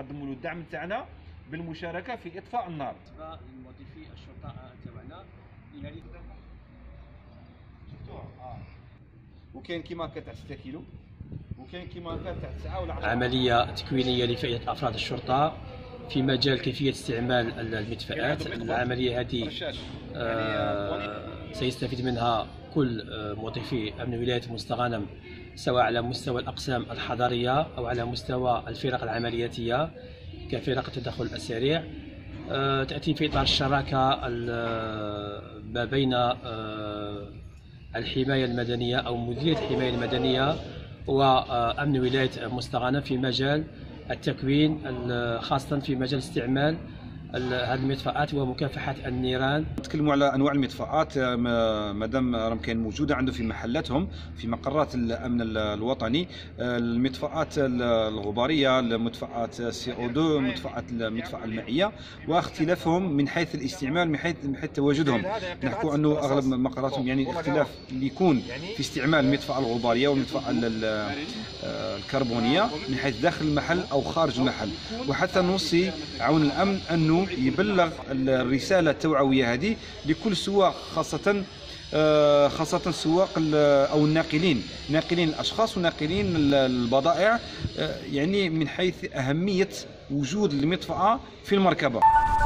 نقدموا له الدعم تاعنا بالمشاركه في اطفاء النار. بالنسبه لموظفي الشرطه تبعنا الى وكاين كيما هكا تاع 6 كيلو، وكاين كيما هكا تاع 9 ولا 10. عمليه تكوينيه لفائده افراد الشرطه في مجال كيفيه استعمال المدفأات. العمليه هذه سيستفيد منها كل موظفي امن ولايه مستغانم، سواء على مستوى الاقسام الحضريه او على مستوى الفرق العملياتيه كفرق التدخل السريع. تاتي في اطار الشراكه ما بين الحمايه المدنيه او مديريه الحمايه المدنيه وامن ولايه مستغانم في مجال التكوين، خاصه في مجال استعمال هذه المدفأات ومكافحه النيران. نتكلموا على انواع المدفأات مادام راهم كاين موجوده عنده في محلاتهم في مقرات الامن الوطني. المدفأات الغباريه، المدفأات CO2، المدفأة المائيه، واختلافهم من حيث الاستعمال، من حيث تواجدهم. نحكوا انه اغلب مقراتهم يعني الاختلاف اللي يكون في استعمال المدفأة الغباريه والمدفأة الكربونيه من حيث داخل المحل او خارج المحل. وحتى نوصي عون الامن انه يبلغ الرساله التوعويه هذه لكل سواق، خاصه السواق او الناقلين، ناقلين الاشخاص وناقلين البضائع، يعني من حيث اهميه وجود المدفأة في المركبه.